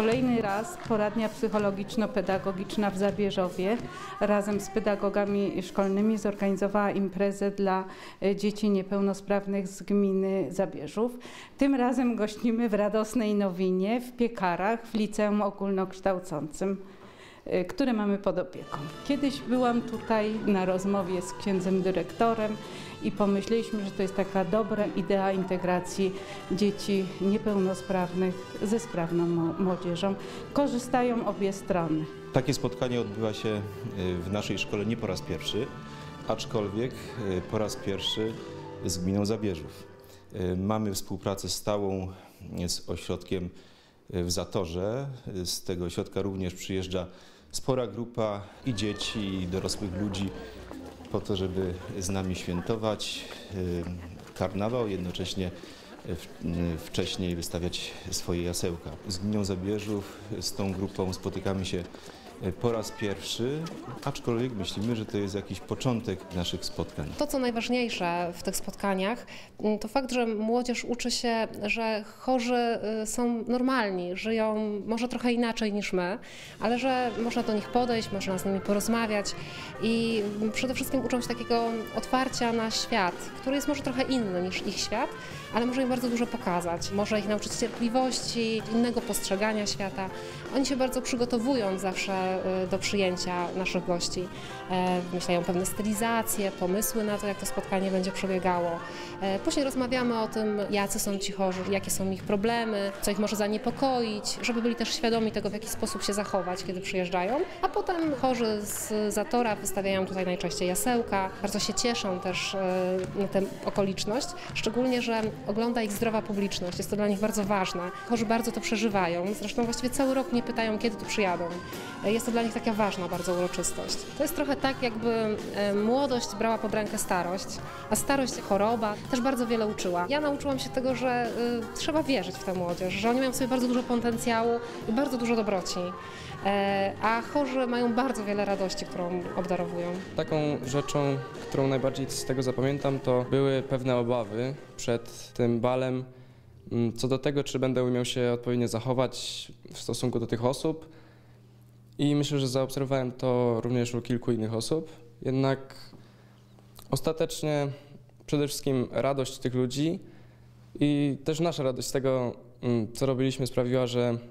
Kolejny raz poradnia psychologiczno-pedagogiczna w Zabierzowie razem z pedagogami szkolnymi zorganizowała imprezę dla dzieci niepełnosprawnych z gminy Zabierzów. Tym razem gościmy w radosnej nowinie w Piekarach w liceum ogólnokształcącym, które mamy pod opieką. Kiedyś byłam tutaj na rozmowie z księdzem dyrektorem i pomyśleliśmy, że to jest taka dobra idea integracji dzieci niepełnosprawnych ze sprawną młodzieżą. Korzystają obie strony. Takie spotkanie odbywa się w naszej szkole nie po raz pierwszy, aczkolwiek po raz pierwszy z gminą Zabierzów. Mamy współpracę stałą z ośrodkiem w Zatorze. Z tego ośrodka również przyjeżdża spora grupa i dzieci, i dorosłych ludzi po to, żeby z nami świętować karnawał, jednocześnie wcześniej wystawiać swoje jasełka. Z gminą Zabierzów, z tą grupą spotykamy się po raz pierwszy, aczkolwiek myślimy, że to jest jakiś początek naszych spotkań. To, co najważniejsze w tych spotkaniach, to fakt, że młodzież uczy się, że chorzy są normalni, żyją może trochę inaczej niż my, ale że można do nich podejść, można z nimi porozmawiać i przede wszystkim uczą się takiego otwarcia na świat, który jest może trochę inny niż ich świat, ale może im bardzo dużo pokazać. Może ich nauczyć cierpliwości, innego postrzegania świata. Oni się bardzo przygotowują zawsze do przyjęcia naszych gości. Wymyślają pewne stylizacje, pomysły na to, jak to spotkanie będzie przebiegało. Później rozmawiamy o tym, jacy są ci chorzy, jakie są ich problemy, co ich może zaniepokoić, żeby byli też świadomi tego, w jaki sposób się zachować, kiedy przyjeżdżają. A potem chorzy z Zatora wystawiają tutaj najczęściej jasełka. Bardzo się cieszą też na tę okoliczność, szczególnie, że ogląda ich zdrowa publiczność. Jest to dla nich bardzo ważne. Chorzy bardzo to przeżywają. Zresztą właściwie cały rok mnie pytają, kiedy tu przyjadą. Jest to dla nich taka ważna bardzo uroczystość. To jest trochę tak, jakby młodość brała pod rękę starość, a starość, choroba też bardzo wiele uczyła. Ja nauczyłam się tego, że trzeba wierzyć w tę młodzież, że oni mają w sobie bardzo dużo potencjału i bardzo dużo dobroci, a chorzy mają bardzo wiele radości, którą obdarowują. Taką rzeczą, którą najbardziej z tego zapamiętam, to były pewne obawy przed tym balem, co do tego, czy będę umiał się odpowiednio zachować w stosunku do tych osób. I myślę, że zaobserwowałem to również u kilku innych osób. Jednak ostatecznie przede wszystkim radość tych ludzi i też nasza radość z tego, co robiliśmy, sprawiła,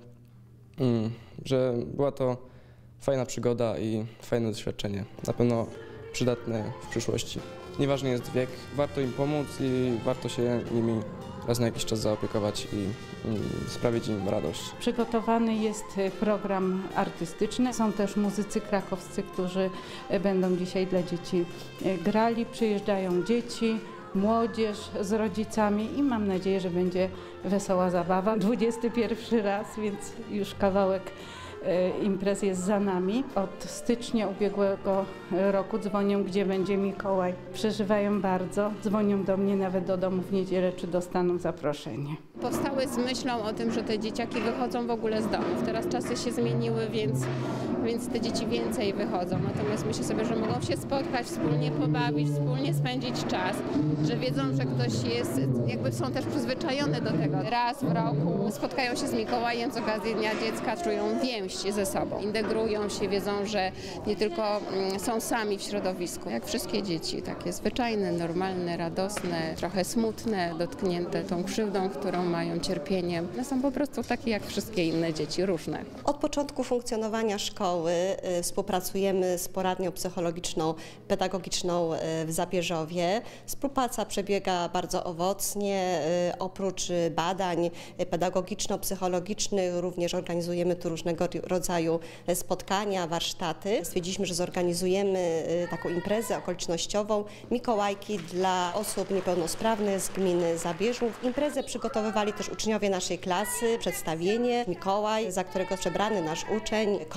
że była to fajna przygoda i fajne doświadczenie. Na pewno przydatne w przyszłości. Nieważny jest wiek, warto im pomóc i warto się nimi raz na jakiś czas zaopiekować i sprawić im radość. Przygotowany jest program artystyczny. Są też muzycy krakowscy, którzy będą dzisiaj dla dzieci grali. Przyjeżdżają dzieci, młodzież z rodzicami i mam nadzieję, że będzie wesoła zabawa. 21 raz, więc już kawałek imprez jest za nami. Od stycznia ubiegłego roku dzwonią, gdzie będzie Mikołaj. Przeżywają bardzo, dzwonią do mnie nawet do domu w niedzielę, czy dostaną zaproszenie. Powstały z myślą o tym, że te dzieciaki wychodzą w ogóle z domów. Teraz czasy się zmieniły, więc te dzieci więcej wychodzą. Natomiast myślę sobie, że mogą się spotkać, wspólnie pobawić, wspólnie spędzić czas, że wiedzą, że ktoś jest, jakby są też przyzwyczajone do tego. Raz w roku spotkają się z Mikołajem z okazji Dnia Dziecka, czują więź ze sobą. Integrują się, wiedzą, że nie tylko są sami w środowisku, jak wszystkie dzieci, takie zwyczajne, normalne, radosne, trochę smutne, dotknięte tą krzywdą, którą mają, cierpieniem. One są po prostu takie jak wszystkie inne dzieci, różne. Od początku funkcjonowania szkoły współpracujemy z poradnią psychologiczną, pedagogiczną w Zabierzowie. Współpraca przebiega bardzo owocnie. Oprócz badań pedagogiczno-psychologicznych również organizujemy tu różnego rodzaju spotkania, warsztaty. Stwierdziliśmy, że zorganizujemy taką imprezę okolicznościową Mikołajki dla osób niepełnosprawnych z gminy Zabierzów. Imprezę przygotowywali też uczniowie naszej klasy, przedstawienie, Mikołaj, za którego przebrany nasz uczeń, koncert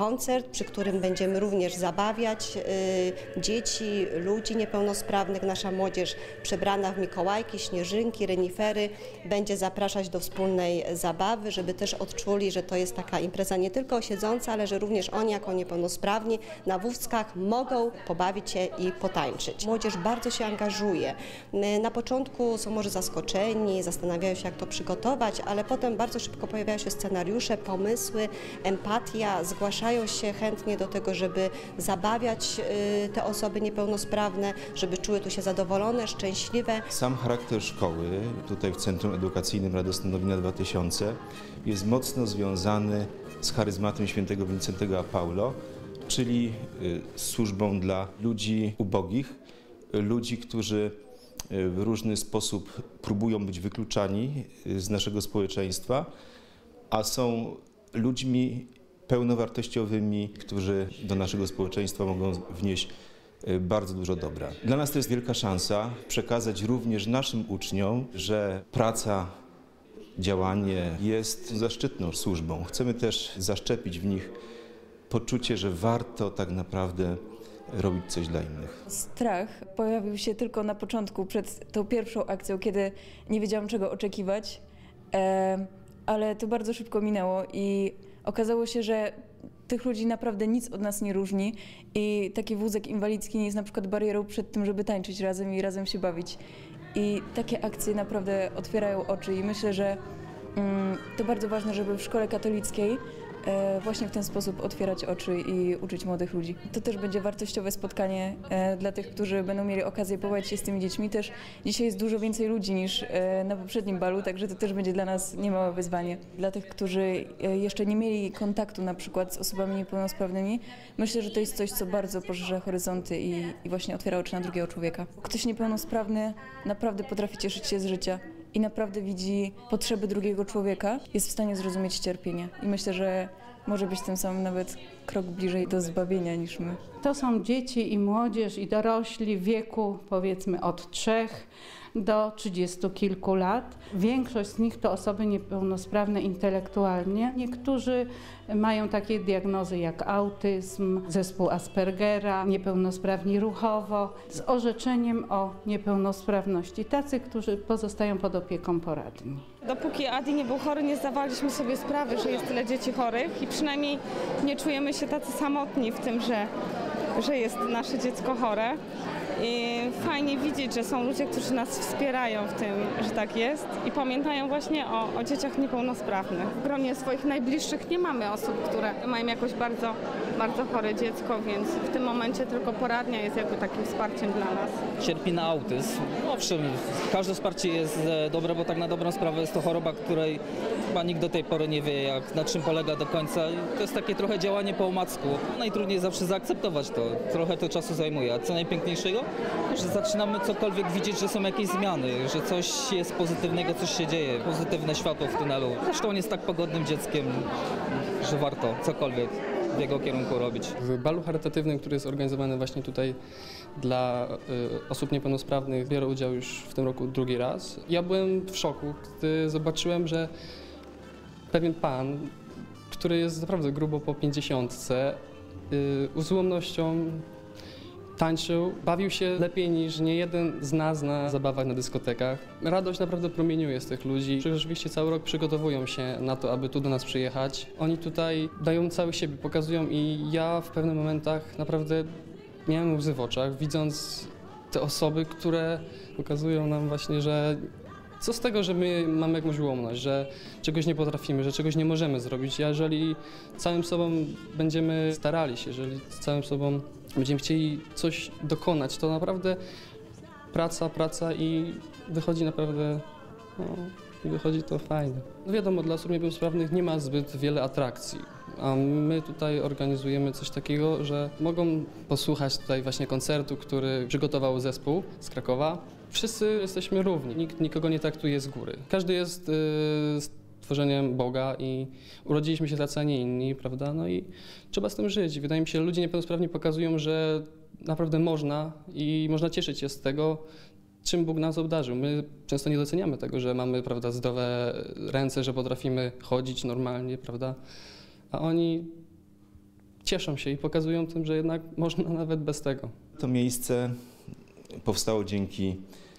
koncert, przy którym będziemy również zabawiać dzieci, ludzi niepełnosprawnych. Nasza młodzież przebrana w Mikołajki, śnieżynki, renifery będzie zapraszać do wspólnej zabawy, żeby też odczuli, że to jest taka impreza nie tylko siedząca, ale że również oni jako niepełnosprawni na wózkach mogą pobawić się i potańczyć. Młodzież bardzo się angażuje. Na początku są może zaskoczeni, zastanawiają się, jak to przygotować, ale potem bardzo szybko pojawiają się scenariusze, pomysły, empatia, zgłaszają się chętnie do tego, żeby zabawiać te osoby niepełnosprawne, żeby czuły tu się zadowolone, szczęśliwe. Sam charakter szkoły tutaj w Centrum Edukacyjnym Radosna Nowina 2000 jest mocno związany z charyzmatem świętego Wincentego a Paulo, czyli służbą dla ludzi ubogich, ludzi, którzy w różny sposób próbują być wykluczani z naszego społeczeństwa, a są ludźmi pełnowartościowymi, którzy do naszego społeczeństwa mogą wnieść bardzo dużo dobra. Dla nas to jest wielka szansa przekazać również naszym uczniom, że praca, działanie jest zaszczytną służbą. Chcemy też zaszczepić w nich poczucie, że warto tak naprawdę robić coś dla innych. Strach pojawił się tylko na początku, przed tą pierwszą akcją, kiedy nie wiedziałam, czego oczekiwać, ale to bardzo szybko minęło i okazało się, że tych ludzi naprawdę nic od nas nie różni i taki wózek inwalidzki nie jest na przykład barierą przed tym, żeby tańczyć razem i razem się bawić. I takie akcje naprawdę otwierają oczy i myślę, że to bardzo ważne, żeby w szkole katolickiej właśnie w ten sposób otwierać oczy i uczyć młodych ludzi. To też będzie wartościowe spotkanie dla tych, którzy będą mieli okazję pobawić się z tymi dziećmi. Też dzisiaj jest dużo więcej ludzi niż na poprzednim balu, także to też będzie dla nas niemałe wyzwanie. Dla tych, którzy jeszcze nie mieli kontaktu na przykład z osobami niepełnosprawnymi, myślę, że to jest coś, co bardzo poszerza horyzonty i właśnie otwiera oczy na drugiego człowieka. Ktoś niepełnosprawny naprawdę potrafi cieszyć się z życia i naprawdę widzi potrzeby drugiego człowieka, jest w stanie zrozumieć cierpienie. I myślę, że może być tym samym nawet krok bliżej do zbawienia niż my. To są dzieci i młodzież i dorośli w wieku powiedzmy od 3 do 30 kilku lat. Większość z nich to osoby niepełnosprawne intelektualnie. Niektórzy mają takie diagnozy jak autyzm, zespół Aspergera, niepełnosprawni ruchowo, z orzeczeniem o niepełnosprawności. Tacy, którzy pozostają pod opieką poradni. Dopóki Adi nie był chory, nie zdawaliśmy sobie sprawy, że jest tyle dzieci chorych i przynajmniej nie czujemy się tacy samotni w tym, że jest nasze dziecko chore. I fajnie widzieć, że są ludzie, którzy nas wspierają w tym, że tak jest i pamiętają właśnie o dzieciach niepełnosprawnych. W gronie swoich najbliższych nie mamy osób, które mają jakoś bardzo, bardzo chore dziecko, więc w tym momencie tylko poradnia jest jakby takim wsparciem dla nas. Cierpi na autyzm. Owszem, każde wsparcie jest dobre, bo tak na dobrą sprawę jest to choroba, której chyba nikt do tej pory nie wie, na czym polega do końca. To jest takie trochę działanie po omacku. Najtrudniej zawsze zaakceptować to. Trochę to czasu zajmuje. A co najpiękniejszego? Że zaczynamy cokolwiek widzieć, że są jakieś zmiany, że coś jest pozytywnego, coś się dzieje, pozytywne światło w tunelu. Zresztą on jest tak pogodnym dzieckiem, że warto cokolwiek w jego kierunku robić. W balu charytatywnym, który jest organizowany właśnie tutaj dla osób niepełnosprawnych, biorę udział już w tym roku drugi raz. Ja byłem w szoku, gdy zobaczyłem, że pewien pan, który jest naprawdę grubo po 50, z ułomnością tańczył, bawił się lepiej niż niejeden z nas na zabawach na dyskotekach. Radość naprawdę promieniuje z tych ludzi, którzy rzeczywiście cały rok przygotowują się na to, aby tu do nas przyjechać. Oni tutaj dają cały siebie, pokazują i ja w pewnych momentach naprawdę miałem łzy w oczach, widząc te osoby, które pokazują nam właśnie, że co z tego, że my mamy jakąś ułomność, że czegoś nie potrafimy, że czegoś nie możemy zrobić. Jeżeli całym sobą będziemy starali się, jeżeli całym sobą będziemy chcieli coś dokonać, to naprawdę praca i wychodzi naprawdę, wychodzi to fajnie. No wiadomo, dla osób niepełnosprawnych nie ma zbyt wiele atrakcji, a my tutaj organizujemy coś takiego, że mogą posłuchać tutaj właśnie koncertu, który przygotował zespół z Krakowa. Wszyscy jesteśmy równi, nikt nikogo nie traktuje z góry. Każdy jest stworzeniem Boga i urodziliśmy się tacy, a nie inni, prawda? No i trzeba z tym żyć. Wydaje mi się, że ludzie niepełnosprawni pokazują, że naprawdę można i można cieszyć się z tego, czym Bóg nas obdarzył. My często nie doceniamy tego, że mamy, prawda, zdrowe ręce, że potrafimy chodzić normalnie, prawda? A oni cieszą się i pokazują tym, że jednak można nawet bez tego. To miejsce powstało dzięki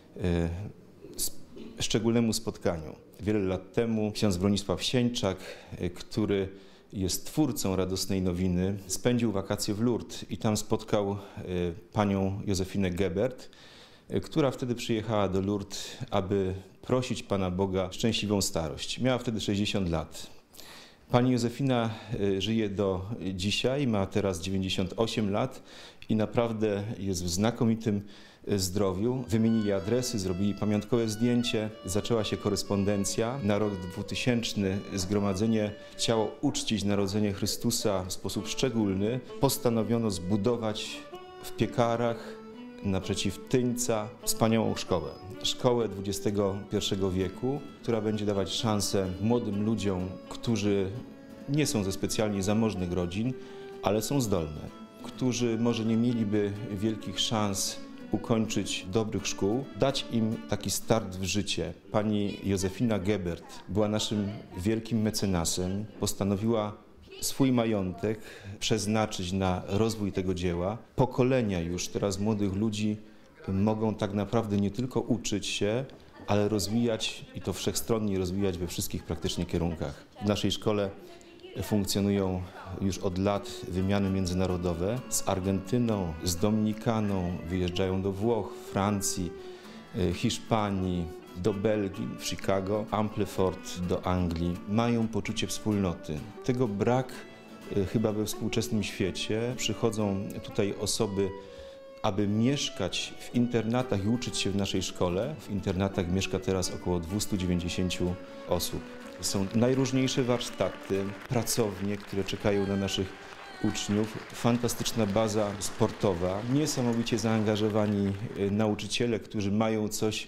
szczególnemu spotkaniu. Wiele lat temu ksiądz Bronisław Sieńczak, który jest twórcą Radosnej Nowiny, spędził wakacje w Lourdes i tam spotkał panią Józefinę Gebert, która wtedy przyjechała do Lourdes, aby prosić Pana Boga szczęśliwą starość. Miała wtedy 60 lat. Pani Józefina żyje do dzisiaj, ma teraz 98 lat i naprawdę jest w znakomitym zdrowiu. Wymienili adresy, zrobili pamiątkowe zdjęcie, zaczęła się korespondencja. Na rok 2000 zgromadzenie chciało uczcić Narodzenie Chrystusa w sposób szczególny. Postanowiono zbudować w Piekarach naprzeciw Tyńca wspaniałą szkołę. Szkołę XXI wieku, która będzie dawać szansę młodym ludziom, którzy nie są ze specjalnie zamożnych rodzin, ale są zdolne, którzy może nie mieliby wielkich szans ukończyć dobrych szkół, dać im taki start w życie. Pani Józefina Gebert była naszym wielkim mecenasem, postanowiła swój majątek przeznaczyć na rozwój tego dzieła. Pokolenia już teraz młodych ludzi mogą tak naprawdę nie tylko uczyć się, ale rozwijać i to wszechstronnie rozwijać we wszystkich praktycznie kierunkach. W naszej szkole funkcjonują już od lat wymiany międzynarodowe z Argentyną, z Dominikaną, wyjeżdżają do Włoch, Francji, Hiszpanii, do Belgii, w Chicago, Amplefort do Anglii. Mają poczucie wspólnoty. Tego brak chyba we współczesnym świecie. Przychodzą tutaj osoby, aby mieszkać w internatach i uczyć się w naszej szkole. W internatach mieszka teraz około 290 osób. Są najróżniejsze warsztaty, pracownie, które czekają na naszych uczniów. Fantastyczna baza sportowa, niesamowicie zaangażowani nauczyciele, którzy mają coś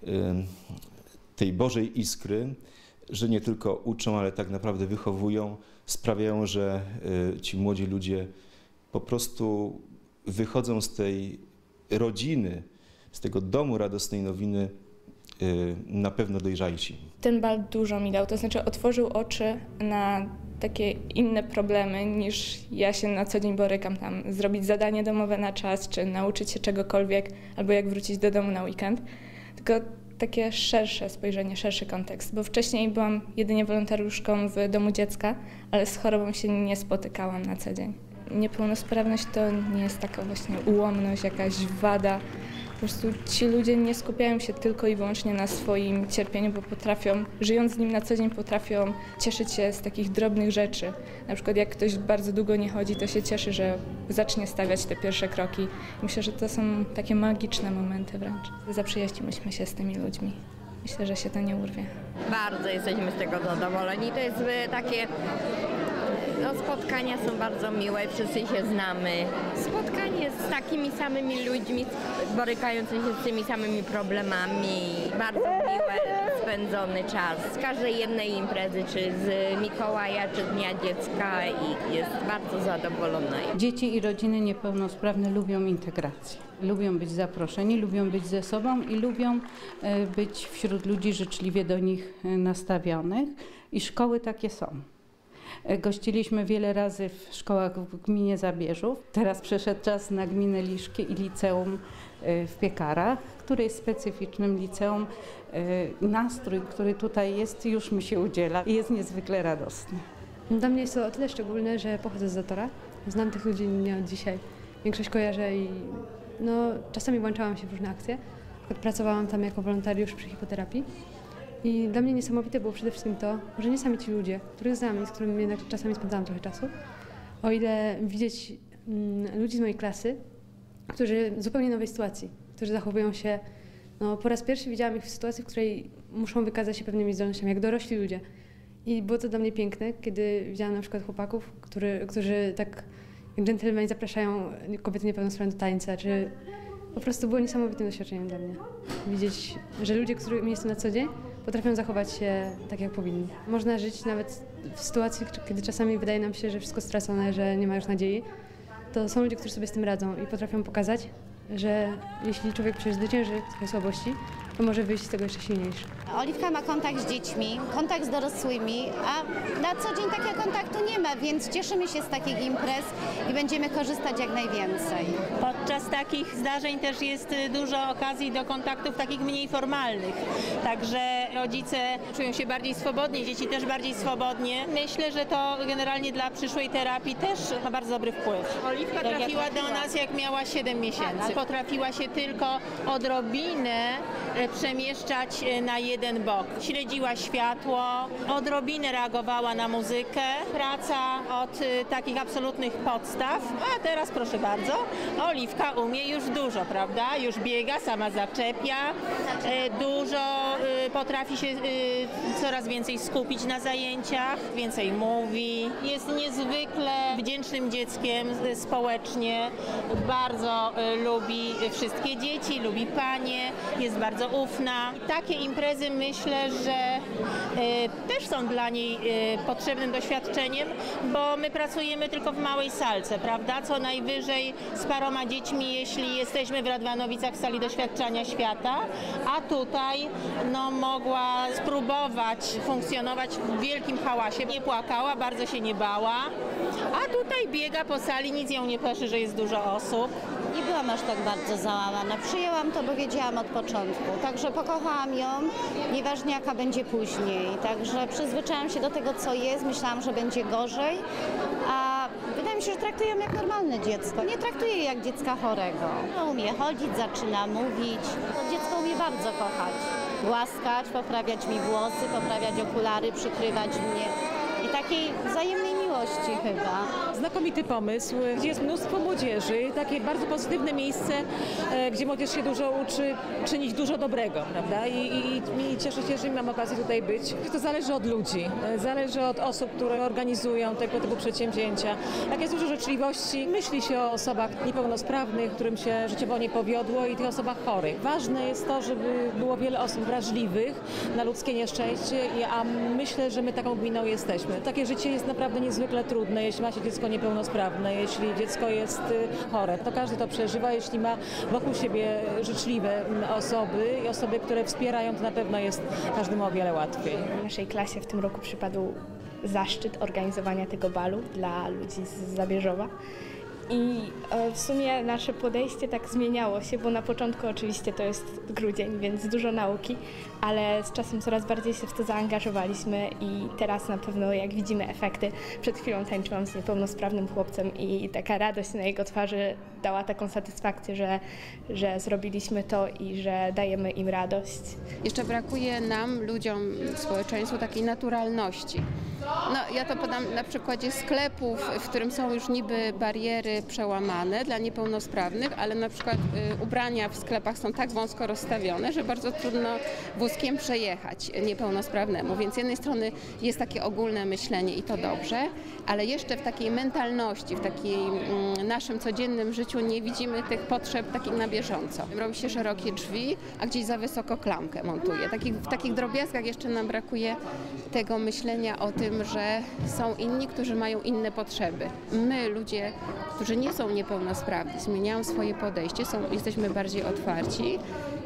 tej Bożej iskry, że nie tylko uczą, ale tak naprawdę wychowują, sprawiają, że ci młodzi ludzie po prostu wychodzą z tej rodziny, z tego domu Radosnej Nowiny na pewno dojrzalsi. Ten bal dużo mi dał, to znaczy otworzył oczy na takie inne problemy niż ja się na co dzień borykam tam. Zrobić zadanie domowe na czas, czy nauczyć się czegokolwiek, albo jak wrócić do domu na weekend. Tylko takie szersze spojrzenie, szerszy kontekst, bo wcześniej byłam jedynie wolontariuszką w domu dziecka, ale z chorobą się nie spotykałam na co dzień. Niepełnosprawność to nie jest taka właśnie ułomność, jakaś wada. Po prostu ci ludzie nie skupiają się tylko i wyłącznie na swoim cierpieniu, bo potrafią, żyjąc z nim na co dzień, potrafią cieszyć się z takich drobnych rzeczy. Na przykład jak ktoś bardzo długo nie chodzi, to się cieszy, że zacznie stawiać te pierwsze kroki. Myślę, że to są takie magiczne momenty wręcz. Zaprzyjaźniliśmy się z tymi ludźmi. Myślę, że się to nie urwie. Bardzo jesteśmy z tego zadowoleni. To jest takie... spotkania są bardzo miłe, wszyscy się znamy. Spotkanie z takimi samymi ludźmi, borykającymi się z tymi samymi problemami. Bardzo miłe spędzony czas. Z każdej jednej imprezy, czy z Mikołaja, czy Dnia Dziecka i jest bardzo zadowolona. Dzieci i rodziny niepełnosprawne lubią integrację. Lubią być zaproszeni, lubią być ze sobą i lubią być wśród ludzi życzliwie do nich nastawionych i szkoły takie są. Gościliśmy wiele razy w szkołach w gminie Zabierzów. Teraz przyszedł czas na gminę Liszki i liceum w Piekarach, które jest specyficznym liceum. Nastrój, który tutaj jest, już mi się udziela i jest niezwykle radosny. Dla mnie jest to o tyle szczególne, że pochodzę z Zatora. Znam tych ludzi nie od dzisiaj. Większość kojarzę i czasami włączałam się w różne akcje. Pracowałam tam jako wolontariusz przy hipoterapii. I dla mnie niesamowite było przede wszystkim to, że nie sami ci ludzie, których znam i z którymi jednak czasami spędzałam trochę czasu, o ile widzieć ludzi z mojej klasy, którzy w zupełnie nowej sytuacji, którzy zachowują się, po raz pierwszy widziałam ich w sytuacji, w której muszą wykazać się pewnymi zdolnościami, jak dorośli ludzie. I było to dla mnie piękne, kiedy widziałam na przykład chłopaków, którzy tak jak dżentelmeni zapraszają kobiety niepełnosprawne do tańca, czy po prostu było niesamowitym doświadczeniem dla mnie. Widzieć, że ludzie, którymi jestem na co dzień, potrafią zachować się tak, jak powinni. Można żyć nawet w sytuacji, kiedy czasami wydaje nam się, że wszystko stracone, że nie ma już nadziei. To są ludzie, którzy sobie z tym radzą i potrafią pokazać, że jeśli człowiek przecież zwycięży swoje słabości, to może wyjść z tego jeszcze silniejszy. Oliwka ma kontakt z dziećmi, kontakt z dorosłymi, a na co dzień takiego kontaktu nie ma, więc cieszymy się z takich imprez i będziemy korzystać jak najwięcej. Podczas takich zdarzeń też jest dużo okazji do kontaktów takich mniej formalnych, także rodzice czują się bardziej swobodnie, dzieci też bardziej swobodnie. Myślę, że to generalnie dla przyszłej terapii też ma bardzo dobry wpływ. Oliwka trafiła do nas, jak miała 7 miesięcy. Potrafiła się tylko odrobinę przemieszczać na jeden bok. Śledziła światło, odrobinę reagowała na muzykę. Praca od takich absolutnych podstaw, a teraz proszę bardzo, Oliwka umie już dużo, prawda? Już biega, sama zaczepia, dużo potrafi się coraz więcej skupić na zajęciach, więcej mówi. Jest niezwykle wdzięcznym dzieckiem społecznie, bardzo lubi wszystkie dzieci, lubi panie, jest bardzo ufna. Takie imprezy myślę, że też są dla niej potrzebnym doświadczeniem, bo my pracujemy tylko w małej salce, prawda? Co najwyżej z paroma dziećmi, jeśli jesteśmy w Radwanowicach w sali doświadczania świata, a tutaj no, mogła spróbować funkcjonować w wielkim hałasie. Nie płakała, bardzo się nie bała, a tutaj biega po sali, nic ją nie peszy, że jest dużo osób. Nie byłam aż tak bardzo załamana. Przyjęłam to, bo wiedziałam od początku. Także pokochałam ją, nieważnie jaka będzie później. Także przyzwyczaiłam się do tego, co jest. Myślałam, że będzie gorzej, a wydaje mi się, że traktuję ją jak normalne dziecko. Nie traktuję jej jak dziecka chorego. Umie chodzić, zaczyna mówić. To dziecko umie bardzo kochać. Głaskać, poprawiać mi włosy, poprawiać okulary, przykrywać mnie. I takiej wzajemnej miłości chyba. Znakomity pomysł, gdzie jest mnóstwo młodzieży, takie bardzo pozytywne miejsce, gdzie młodzież się dużo uczy czynić dużo dobrego, prawda? I cieszę się, że mam okazję tutaj być. To zależy od ludzi, zależy od osób, które organizują tego typu przedsięwzięcia. Jak jest dużo życzliwości, myśli się o osobach niepełnosprawnych, którym się życiowo nie powiodło i tych osobach chorych. Ważne jest to, żeby było wiele osób wrażliwych na ludzkie nieszczęście, a myślę, że my taką gminą jesteśmy. Takie życie jest naprawdę niezwykle trudne, jeśli ma się dziecko niepełnosprawne, jeśli dziecko jest chore. To każdy to przeżywa, jeśli ma wokół siebie życzliwe osoby i osoby, które wspierają, to na pewno jest każdemu o wiele łatwiej. Naszej klasie w tym roku przypadł zaszczyt organizowania tego balu dla ludzi z Zabierzowa. I w sumie nasze podejście tak zmieniało się, bo na początku oczywiście to jest grudzień, więc dużo nauki, ale z czasem coraz bardziej się w to zaangażowaliśmy i teraz na pewno jak widzimy efekty, przed chwilą tańczyłam z niepełnosprawnym chłopcem i taka radość na jego twarzy dała taką satysfakcję, że zrobiliśmy to i że dajemy im radość. Jeszcze brakuje nam, ludziom, społeczeństwu takiej naturalności. No, ja to podam na przykładzie sklepów, w którym są już niby bariery przełamane dla niepełnosprawnych, ale na przykład ubrania w sklepach są tak wąsko rozstawione, że bardzo trudno wózkiem przejechać niepełnosprawnemu. Więc z jednej strony jest takie ogólne myślenie i to dobrze, ale jeszcze w takiej mentalności, w takiej naszym codziennym życiu nie widzimy tych potrzeb takich na bieżąco. Robi się szerokie drzwi, a gdzieś za wysoko klamkę montuje. W takich drobiazgach jeszcze nam brakuje tego myślenia o tym, że są inni, którzy mają inne potrzeby. My, ludzie, którzy nie są niepełnosprawni, zmieniają swoje podejście, jesteśmy bardziej otwarci,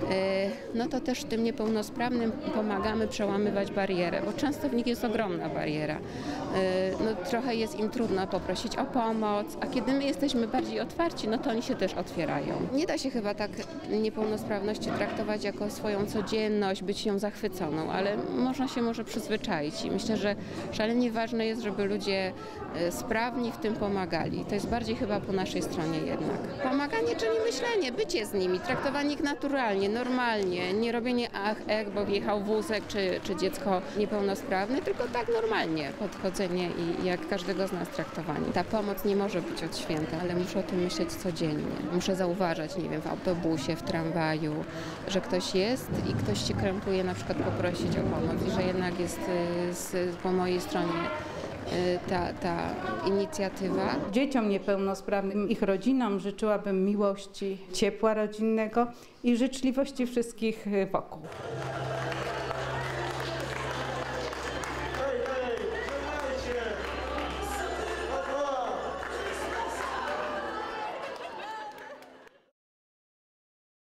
no to też tym niepełnosprawnym pomagamy przełamywać barierę, bo często w nich jest ogromna bariera. No, trochę jest im trudno poprosić o pomoc, a kiedy my jesteśmy bardziej otwarci, no to oni się też otwierają. Nie da się chyba tak niepełnosprawności traktować jako swoją codzienność, być nią zachwyconą, ale można się może przyzwyczaić i myślę, że szalenie ważne jest, żeby ludzie sprawni w tym pomagali. To jest bardziej chyba po naszej stronie jednak. Pomaganie, czyli myślenie, bycie z nimi, traktowanie ich naturalnie, normalnie, nie robienie bo wjechał wózek czy dziecko niepełnosprawne, tylko tak normalnie podchodzenie i jak każdego z nas traktowanie. Ta pomoc nie może być od święta, ale muszę o tym myśleć codziennie. Muszę zauważać, nie wiem, w autobusie, w tramwaju, że ktoś jest i ktoś się krępuje na przykład poprosić o pomoc i że jednak jest po mojej stronie ta inicjatywa. Dzieciom niepełnosprawnym, ich rodzinom życzyłabym miłości, ciepła rodzinnego i życzliwości wszystkich wokół.